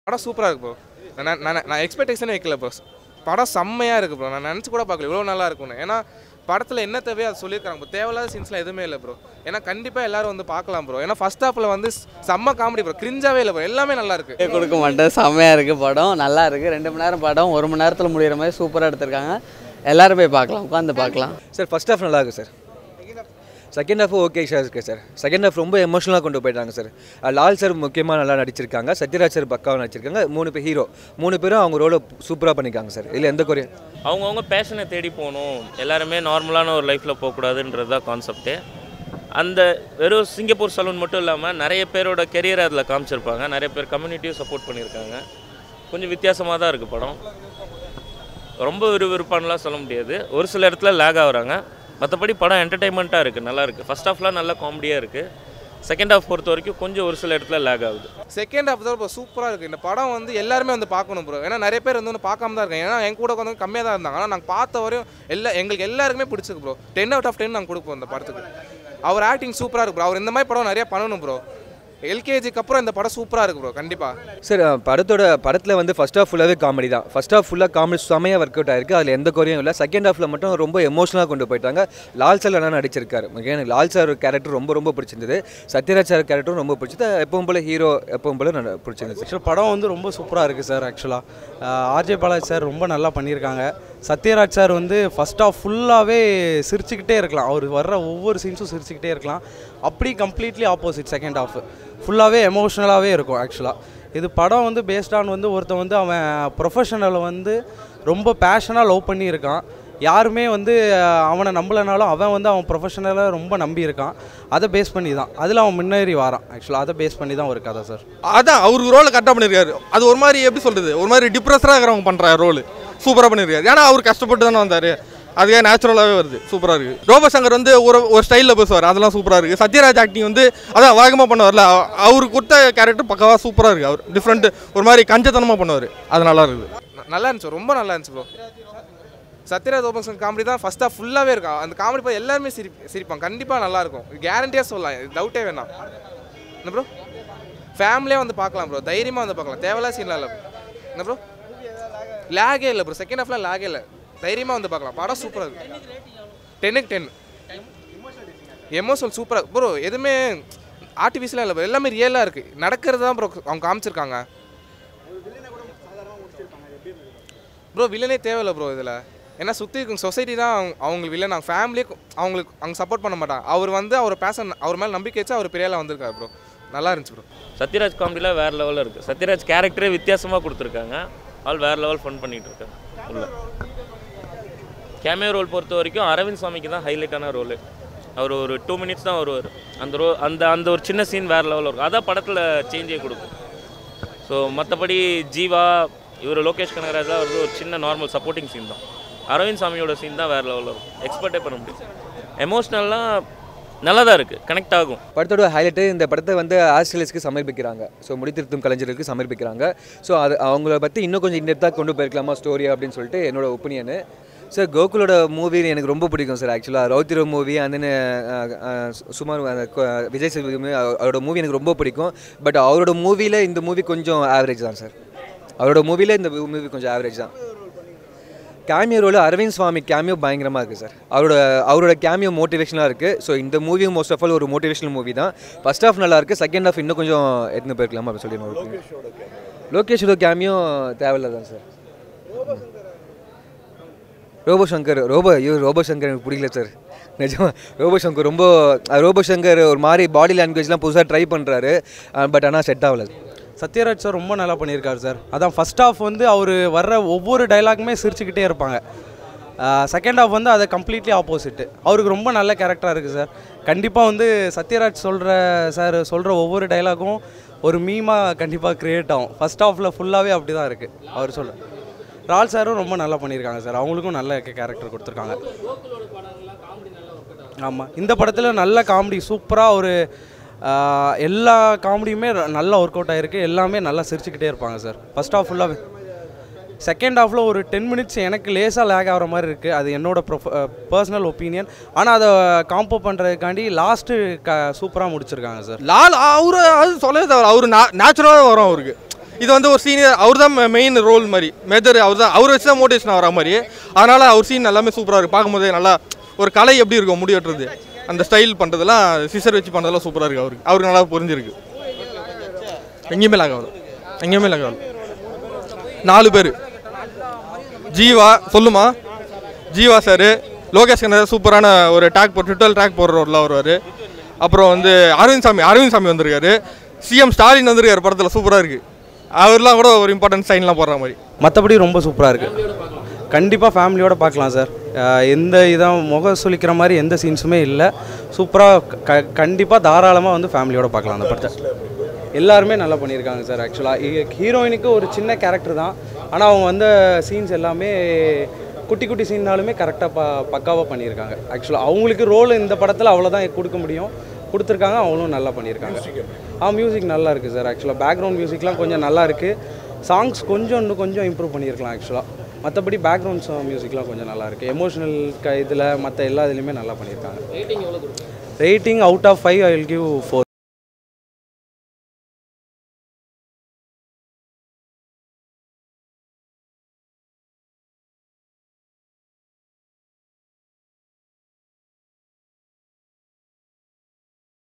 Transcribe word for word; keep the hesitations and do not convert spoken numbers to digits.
படம் சூப்பராக இருக்கு ப்ரோ. நான் நான் நான் எக்ஸ்பெக்டேஷனே வைக்கல ப்ரோ. படம் செம்மையாக இருக்குது ப்ரோ. நான் நினச்சி கூட பார்க்கல இவ்வளோ நல்லா இருக்கும்னு. ஏன்னா படத்தில் என்ன தேவையோ அதை சொல்லியிருக்காங்க ப்ரோ. தேவையில்லாத சீன்ஸ்லாம் எதுவுமே இல்லை ப்ரோ. ஏன்னா கண்டிப்பாக எல்லாரும் வந்து பார்க்கலாம் ப்ரோ. ஏன்னா ஃபர்ஸ்ட் ஹாஃபில் வந்து செம்ம காமெடி ப்ரோ. கிரிஞ்சாவே இல்லை ப்ரோ. எல்லாமே நல்லா இருக்குது. கொடுக்க மாட்டேன், செம்மையாக இருக்குது படம். நல்லா இருக்குது. ரெண்டு மணி நேரம் படம் ஒரு மணி நேரத்தில் முடிகிற மாதிரி சூப்பராக எடுத்திருக்காங்க. எல்லோரும் போய் பார்க்கலாம், உட்காந்து பார்க்கலாம். சார் ஃபர்ஸ்ட் ஹாஃப் நல்லா இருக்குது sir. Second half okay sir இருக்குது சார். செகண்ட் ஹாஃப் ரொம்ப எமோஷனலாக கொண்டு போயிட்டாங்க சார். லால் சார் முக்கியமாக நல்லா நடிச்சிருக்காங்க. சத்யராஜ் சார் பக்காவாக நடிச்சிருக்காங்க. மூணு பேர் ஹீரோ மூணு பேரும் அவங்க ரோலை சூப்பராக பண்ணியிருக்காங்க சார். இல்லை எந்த குறையும். அவங்கவுங்க பேஷனை தேடி போகணும், எல்லாருமே நார்மலான ஒரு லைஃப்பில் போகக்கூடாதுன்றது தான் கான்செப்ட்டு. அந்த வெறும் சிங்கப்பூர் சலூன் மட்டும் இல்லாமல் நிறைய பேரோட கெரியரை அதில் காமிச்சிருப்பாங்க. நிறைய பேர் கம்யூனிட்டியும் சப்போர்ட் பண்ணியிருக்காங்க. கொஞ்சம் வித்தியாசமாக தான் இருக்குது படம். ரொம்ப விறுவிறுப்பானலாம் சொல்ல முடியாது. ஒரு சில இடத்துல லேக் ஆகுறாங்க. மற்றபடி படம் என்டர்டைன்மெண்ட்டாக இருக்குது, நல்லா இருக்குது. ஃபஸ்ட் ஹாஃப்லாம் நல்லா காமெடியாக இருக்குது. செகண்ட் ஹாஃப் பொறுத்த வரைக்கும் கொஞ்சம் ஒரு சில இடத்துல லேக் ஆகுது. செகண்ட் ஹாஃப் தான் இப்போ சூப்பராக இருக்குது. இந்த படம் வந்து எல்லாருமே வந்து பார்க்கணும் ப்ரோ. ஏன்னா நிறைய பேர் வந்து பார்க்காம தான் இருக்காங்க. ஏன்னா என் கூட வந்து கம்மியாக தான் இருந்தாங்க. ஆனால் நாங்கள் பார்த்த வரையும் எல்லா எங்களுக்கு எல்லாருக்குமே பிடிச்சிருக்கு bro. Ten out of ten நாங்கள் கொடுப்போம் இந்த படத்துக்கு. அவர் ஆக்டிங் சூப்பராக இருக்குது ப்ரோ. அவர் இந்த மாதிரி படம் நிறைய பண்ணணும் ப்ரோ. எல்கேஜிக்கு அப்புறம் இந்த படம் சூப்பராக இருக்குது ப்ரோ. கண்டிப்பாக சார் படத்தோட படத்தில் வந்து ஃபஸ்ட் ஹாஃப் ஃபுல்லாகவே காமெடி தான். ஃபஸ்ட் ஹாஃப் ஃபுல்லாக காமெடி செம்மையாக ஒர்க் அவுட் ஆயிருக்கு. அதில் எந்த குறையும் இல்லை. செகண்ட் ஹாஃபில் மட்டும் ரொம்ப எமோஷனலாக கொண்டு போயிட்டாங்க. லால் சார் நல்லா நடிச்சிருக்காரு. எனக்கு லால் சார் கேரக்டர் ரொம்ப ரொம்ப பிடிச்சிருந்தது. சத்யராஜ் சார் கேரக்டரும் ரொம்ப பிடிச்சது. எப்பவும் போல் ஹீரோ எப்பவும் போல் பிடிச்சிருந்துச்சு. ஆக்சுவலாக படம் வந்து ரொம்ப சூப்பராக இருக்குது சார். ஆக்சுவலாக ஆர்ஜே பாலாஜி சார் ரொம்ப நல்லா பண்ணியிருக்காங்க. சத்யராஜ் சார் வந்து ஃபஸ்ட் ஹாஃப் ஃபுல்லாகவே சிரிச்சுக்கிட்டே இருக்கலாம். அவர் வர்ற ஒவ்வொரு சீன்ஸும் சிரிச்சுக்கிட்டே இருக்கலாம். அப்படி கம்ப்ளீட்லி ஆப்போசிட் செகண்ட் ஹாஃப் ஃபுல்லாகவே எமோஷ்னலாகவே இருக்கும். ஆக்சுவலாக இது படம் வந்து பேஸ்டான் வந்து ஒருத்தன் வந்து அவன் ப்ரொஃபஷனலை வந்து ரொம்ப பேஷனாக லவ் பண்ணியிருக்கான். யாருமே வந்து அவனை நம்பலைனாலும் அவன் வந்து அவன் ப்ரொஃபஷனலை ரொம்ப நம்பி இருக்கான். அதை பேஸ் பண்ணி தான் அதில் அவன் முன்னேறி வரான். ஆக்சுவலாக அதை பேஸ் பண்ணி தான் ஒரு கதை சார். அதான் அவருக்கு ரோலை கரெக்டாக பண்ணியிருக்காரு. அது ஒரு மாதிரி எப்படி சொல்கிறது, ஒரு மாதிரி டிப்ரெஸராக இருக்கிறவங்க பண்ணுற ரோல் சூப்பராக பண்ணியிருக்காரு. ஏன்னா அவர் கஷ்டப்பட்டு தானே வந்தார். அதுவே நேச்சுரலாகவே வருது. சூப்பராக இருக்குது. ரோபோசங்கர் வந்து ஒரு ஒரு ஸ்டைலில் பேசுவார். அதெல்லாம் சூப்பராக இருக்குது. சத்யராஜ் ஆக்டிங் வந்து அதான் வேகமாக பண்ணுவார்ல, அவருக்கு கொடுத்த கேரக்டர் பக்கவாக சூப்பராக இருக்குது. அவர் டிஃப்ரெண்ட் ஒரு மாதிரி கஞ்சத்தனமாக பண்ணுவார். அது நல்லா இருக்குது. நல்லா இருந்துச்சு, ரொம்ப நல்லா இருந்துச்சு ப்ரோ. சத்யராஜ் ரோபோசங்கர் காமெடி தான் ஃபர்ஸ்ட் ஹாஃப் ஃபுல்லாகவே இருக்கும். அந்த காமெடி பார்த்து எல்லாருமே சிரி சிரிப்பாங்க. கண்டிப்பாக நல்லாயிருக்கும். கேரண்டியாக சொல்லலாம், டவுட்டே வேணாம். என்ன ப்ரோ ஃபேமிலியாக வந்து பார்க்கலாம் ப்ரோ. தைரியமாக வந்து பார்க்கலாம். தேவையில்லா சீன்லாம் இல்லை. என்ன ப்ரோ லேகே இல்லை ப்ரோ. செகண்ட் ஹாஃப்லாம் லேகே இல்லை. தைரியமாக வந்து பார்க்கலாம். படம் சூப்பராக இருக்குது. டென்னுக்கு டென் எமோஷனல் சூப்பராக ப்ரோ. எதுவுமே ஆர்டிஃபிஷியலாக இல்லை ப்ரோ. எல்லாமே ரியலாக இருக்குது. நடக்கிறது தான் ப்ரோ அவங்க காமிச்சிருக்காங்க ப்ரோ. வில்லனே தேவையில்லை ப்ரோ இதில். ஏன்னா சுற்றி இருக்கும் சொசைட்டி தான் அவங்களுக்கு வில்லன். அவங்க ஃபேமிலியே அவங்களுக்கு அவங்க சப்போர்ட் பண்ண மாட்டாங்க. அவர் வந்து அவர் பேச அவர் மேலே நம்பிக்கை வச்சு அவர் பெரியால வந்திருக்காரு ப்ரோ. நல்லா இருந்துச்சு ப்ரோ. சத்யராஜ் காமெடியில் வேறு லெவலில் இருக்குது. சத்யராஜ் கேரக்டரே வித்தியாசமாக கொடுத்துருக்காங்க. ஆள் வேறு லெவல் ஃபன் பண்ணிகிட்டு இருக்காங்க. உள்ள கேமியோ ரோல் பொறுத்த வரைக்கும் அரவிந்த் சாமிக்கு தான் ஹைலைட்டான ரோலு. அவர் ஒரு டூ மினிட்ஸ் தான் வருவார். அந்த ரோ அந்த அந்த ஒரு சின்ன சீன் வேறு லெவலில் இருக்கும். அதான் படத்தில் சேஞ்சே கொடுக்கும். ஸோ மற்றபடி ஜீவா இவர் லோகேஷ் கனகராஜாக வருது ஒரு சின்ன நார்மல் சப்போர்ட்டிங் சீன் தான். அரவிந்த் சாமியோட சீன் தான் வேறு லெவலில் இருக்கும். எக்ஸ்பெக்டே பண்ண முடியும். எமோஷ்னல்லாம் நல்லா தான் இருக்குது, கனெக்ட் ஆகும். படத்தோட ஹைலைட்டு இந்த படத்தை வந்து ஆஸ்திரேலியஸ்க்கு சமர்ப்பிக்கிறாங்க. ஸோ முடித்திருத்தும் கலைஞருக்கு சமர்ப்பிக்கிறாங்க. ஸோ அது அவங்கள பற்றி இன்னும் கொஞ்சம் இன்டெப்த்தாக கொண்டு போயிருக்கலாமா ஸ்டோரி அப்படின்னு சொல்லிட்டு என்னோட ஒப்பீனியனு. சார் கோகுலோட மூவி எனக்கு ரொம்ப பிடிக்கும் சார். ஆக்சுவலாக ரவுத்திரோ மூவி அந்த சுமார் விஜய் சேதுபதி அவரோட மூவி எனக்கு ரொம்ப பிடிக்கும். பட் அவரோட மூவியில் இந்த மூவி கொஞ்சம் ஆவரேஜ் தான் சார். அவரோட மூவியில் இந்த மூவி கொஞ்சம் ஆவரேஜ் தான். Cameo role Arvind Swamy cameo பயங்கரமாக இருக்குது சார். அவரோட அவரோட கேமியோ மோட்டிவேஷனாக இருக்குது. ஸோ இந்த மூவியும் மோஸ்ட் ஆஃப் ஆல் ஒரு மோட்டிவேஷனல் மூவி தான். ஃபர்ஸ்ட் ஹாஃப் நல்லா இருக்குது. செகண்ட் ஹாஃப் இன்னும் கொஞ்சம் எடுத்துன்னு போயிருக்கலாமா அப்படின்னு சொல்லி. லோகேஷோட கேமியோ தேவையில்லை தான் சார். ரோபோ சங்கர் ரோபோ ஐயோ ரோபோ சங்கர் எனக்கு பிடிக்கல சார். நிஜமாக ரோபோ சங்கர் ரொம்ப ரோபோ சங்கர் ஒரு மாதிரி பாடி லாங்குவேஜ்லாம் புதுசாக ட்ரை பண்ணுறாரு. பட் ஆனால் செட் ஆகலை. சத்யராஜ் சார் ரொம்ப நல்லா பண்ணியிருக்காரு சார். அதான் ஃபஸ்ட் ஹாஃப் வந்து அவர் வர்ற ஒவ்வொரு டைலாக்குமே சிரிச்சுக்கிட்டே இருப்பாங்க. செகண்ட் ஹாஃப் வந்து அதை கம்ப்ளீட்லி ஆப்போசிட்டு. அவருக்கு ரொம்ப நல்ல கேரக்டராக இருக்குது சார். கண்டிப்பாக வந்து சத்யராஜ் சொல்கிற சார் சொல்கிற ஒவ்வொரு டைலாகும் ஒரு மீமாக கண்டிப்பாக க்ரியேட் ஆகும். ஃபஸ்ட் ஹாஃபில் ஃபுல்லாகவே அப்படி தான் இருக்குது. அவர் சொல்ல ரால் சாரும் ரொம்ப நல்லா பண்ணியிருக்காங்க சார். அவங்களுக்கும் நல்ல கேரக்டர் கொடுத்துருக்காங்க. ஆமாம், இந்த படத்தில் நல்ல காமெடி சூப்பராக ஒரு எல்லா காமெடியுமே நல்லா ஒர்க் அவுட் ஆகிருக்கு. எல்லாமே நல்லா சிரிச்சுக்கிட்டே இருப்பாங்க சார். ஃபஸ்ட் ஹாஃப் ஃபுல்லாகவே. செகண்ட் ஹாஃபில் ஒரு டென் மினிட்ஸ் எனக்கு லேசாக லேக் ஆகிற மாதிரி இருக்குது. அது என்னோடய ப்ரொஃப பர்சனல் ஒப்பீனியன். ஆனால் அதை காம்போ பண்ணுறதுக்காண்டி லாஸ்ட்டு க சூப்பராக முடிச்சிருக்காங்க சார். லால் அவரு அது சொல்லவே தவிர அவர் நேச்சுரலாக வரும் அவருக்கு. இது வந்து ஒரு சீனியர் அவர் தான் மெயின் ரோல் மாதிரி மேஜர் அவர் தான் அவர் வச்சு தான் மோட்டிவேஷன் ஆகிற மாதிரி. அதனால் அவர் சீன் எல்லாமே சூப்பராக இருக்குது. பார்க்கும்போதே நல்லா ஒரு கலை எப்படி இருக்கும் முடி வெட்டுறது அந்த ஸ்டைல் பண்ணுறதுலாம் சிசர் வச்சு பண்ணுறதுலாம் சூப்பராக இருக்குது. அவருக்கு அவருக்கு நல்லா புரிஞ்சிருக்கு. எங்கேயுமே லாக் ஆகல எங்கேயுமே லாக் ஆகல நாலு பேர் ஜீவா சொல்லுமா ஜீவா சார், லோகேஷ் கண்ணா சூப்பரான ஒரு டேக் போட்டு ட்விட்டர் டேக் போடுறவரில் வருவார். அப்புறம் வந்து அரவிந்த் சாமி அரவிந்த் சாமி வந்திருக்காரு. சிஎம் ஸ்டாலின் வந்திருக்காரு படத்தில், சூப்பராக இருக்குது. அவர்லாம் கூட ஒரு இம்பார்ட்டன்ட் சைன்லாம் போடுற மாதிரி. மற்றபடி ரொம்ப சூப்பராக இருக்குது. கண்டிப்பாக ஃபேமிலியோடு பார்க்கலாம் சார். எந்த இதாக முக சுளிக்கிற மாதிரி எந்த சீன்ஸுமே இல்லை. சூப்பராக க கண்டிப்பாக தாராளமாக வந்து ஃபேமிலியோடு பார்க்கலாம் அந்த படத்தை. எல்லாருமே நல்லா பண்ணியிருக்காங்க சார். ஆக்சுவலாக ஹீரோயினுக்கு ஒரு சின்ன கேரக்டர் தான், ஆனால் அவங்க வந்த சீன்ஸ் எல்லாமே குட்டி குட்டி சீன்னாலுமே கரெக்டாக ப பக்காவாக பண்ணியிருக்காங்க. ஆக்சுவலாக அவங்களுக்கு ரோல் இந்த படத்தில் அவ்வளோதான் கொடுக்க முடியும், கொடுத்துருக்காங்க. அவங்களும் நல்லா பண்ணியிருக்காங்க. ஆ மியூசிக் நல்லா இருக்குது சார். ஆக்சுவலாக பேக்ரவுண்ட் மியூசிக்லாம் கொஞ்சம் நல்லா இருக்குது. சாங்ஸ் கொஞ்சம் இன்னும் கொஞ்சம் இம்ப்ரூவ் பண்ணியிருக்கலாம் ஆக்சுவலாக. மற்றபடி பேக்ரவுண்ட் மியூசிக்லாம் கொஞ்சம் நல்லா இருக்குது. எமோஷனல் க இதில் மற்ற எல்லா இதுலேயுமே நல்லா பண்ணியிருக்காங்க. Rating out of five I will give four.